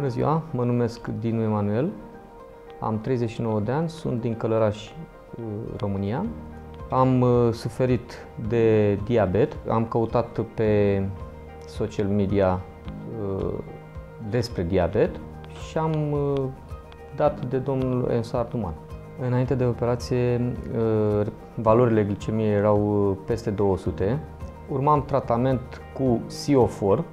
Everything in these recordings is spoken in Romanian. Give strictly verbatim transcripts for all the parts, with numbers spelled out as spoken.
Bună ziua, mă numesc Dinu Emanuel, am treizeci și nouă de ani, sunt din Călăraș, România. Am suferit de diabet, am căutat pe social media despre diabet și am dat de domnul Ensar Duman. Înainte de operație, valorile glicemiei erau peste două sute. Urmam tratament cu Siofor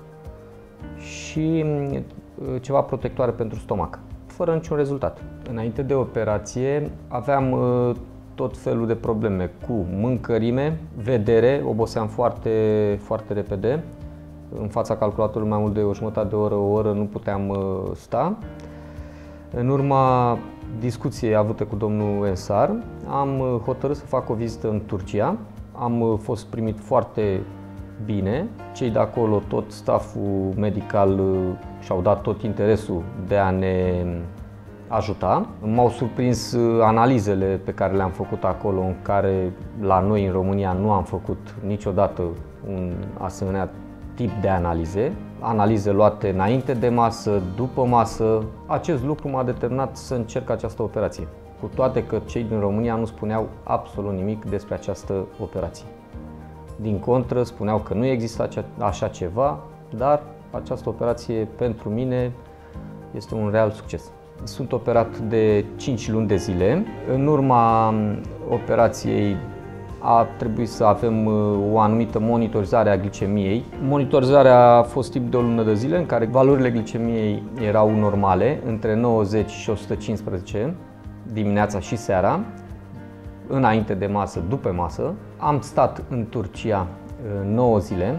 și ceva protectoare pentru stomac, fără niciun rezultat. Înainte de operație aveam tot felul de probleme cu mâncărime, vedere, oboseam foarte, foarte repede. În fața calculatorului mai mult de o jumătate de oră, o oră nu puteam sta. În urma discuției avute cu domnul Ensar, am hotărât să fac o vizită în Turcia. Am fost primit foarte bine. Cei de acolo, tot stafful medical, și-au dat tot interesul de a ne ajuta. M-au surprins analizele pe care le-am făcut acolo, în care la noi în România nu am făcut niciodată un asemenea tip de analize. Analize luate înainte de masă, după masă. Acest lucru m-a determinat să încerc această operație, cu toate că cei din România nu spuneau absolut nimic despre această operație. Din contră, spuneau că nu există așa ceva, dar această operație pentru mine este un real succes. Sunt operat de cinci luni de zile. În urma operației a trebuit să avem o anumită monitorizare a glicemiei. Monitorizarea a fost timp de o lună de zile, în care valorile glicemiei erau normale, între nouăzeci și o sută cincisprezece dimineața și seara, înainte de masă, după masă. Am stat în Turcia nouă zile.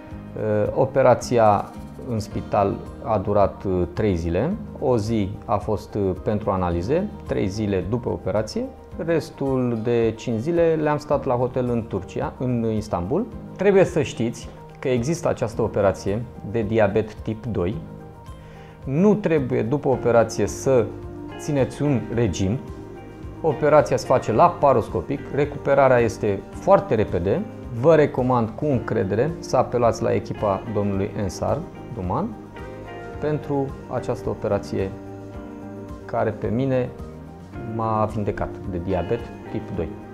Operația în spital a durat trei zile. O zi a fost pentru analize, trei zile după operație. Restul de cinci zile le-am stat la hotel în Turcia, în Istanbul. Trebuie să știți că există această operație de diabet tip doi. Nu trebuie după operație să țineți un regim. Operația se face laparoscopic, recuperarea este foarte repede. Vă recomand cu încredere să apelați la echipa domnului Ensar Duman pentru această operație care pe mine m-a vindecat de diabet tip doi.